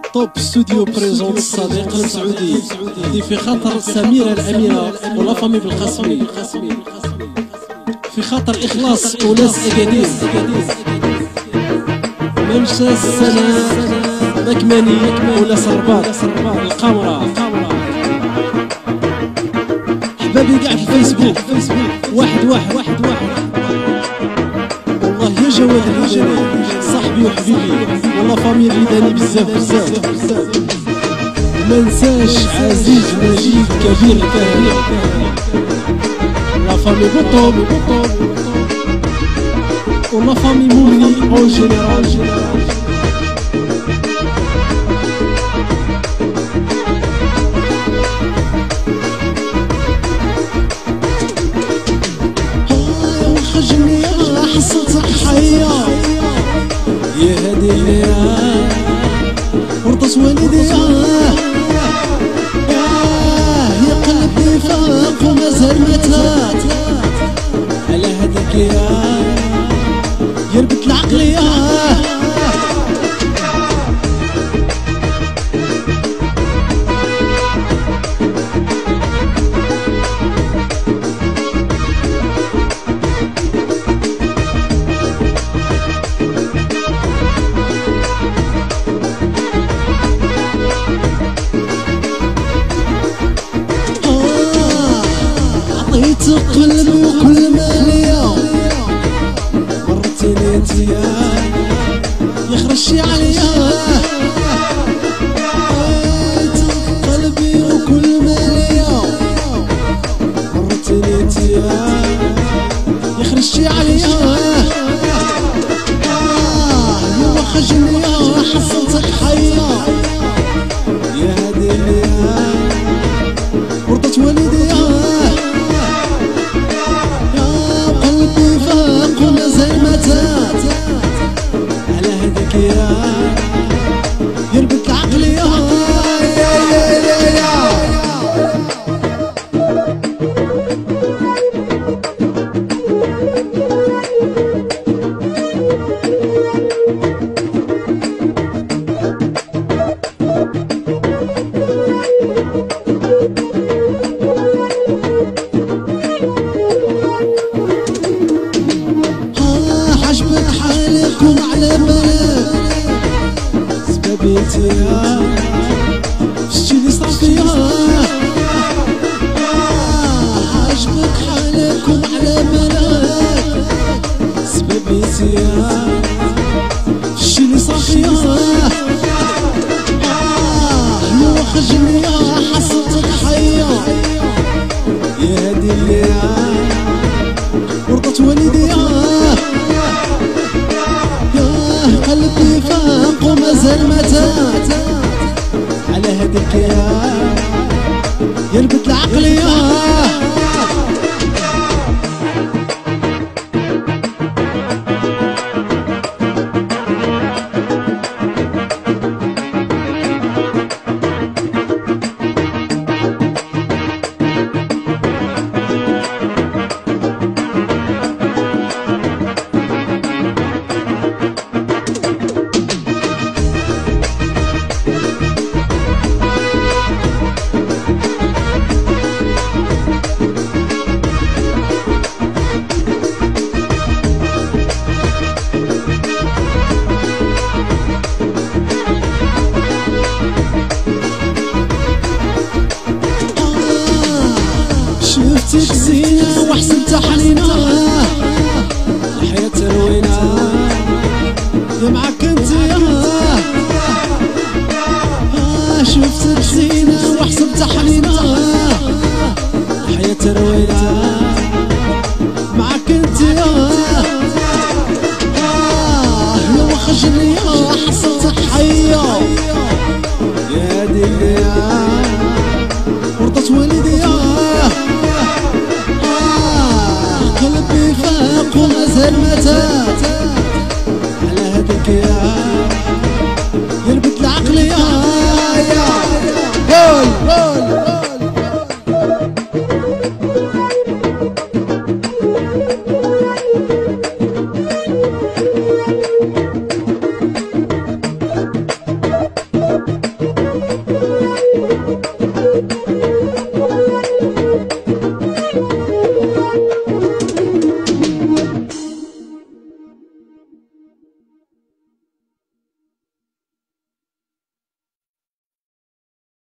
توب ستوديو بريزون الصديق المسعودي هذه في خاطر سميرة الأميرة ولا فامي بالقاسمي، في خاطر إخلاص وناس أكاديم ممشى السنة مكماني ولا سرباط القمرة حبابي قاع في الفيسبوك واحد والله يا جواد الهجاني صاحبي وحبيبي والله فامي الهداني بزاف منساش عزيز مجيد كبير فهمي لا فامي بطوب ولا فامي مولي اون جينيرال حصلتك حية يا هادي الليالي ورطت والدي يا قلبي فاق ومازال متات على هداك يا ربت العقلية عطيت قلبي وكل ما ليا مرتين انتيا يخرجي عليا عطيت قلبي وكل ما ليا مرتين انتيا يخرجي عليا يا خجلي حصلتك حية يا هادي الليالي ورطت والدي على هداك يا ربت العقلية حالكم على بالك سبابيتي فشتي لي صار فيا عجبك حالكم على بالك سبابيتي فشتي لي صار فيا يا خجلي حصلتك حية يا هادي الليالي ورطت والدي قلبي فاق ومازال متات على هداك يا ربت العقلية شفتك زينة وحسنت حنينة الحياة روينة يا معاك انت شفتك زينة وحسنت حنينة الحياة روينة معاك انت يا خجلي حصلتك حية يا هادي الليالي ورطت والدي قلبي فاق ومازال متات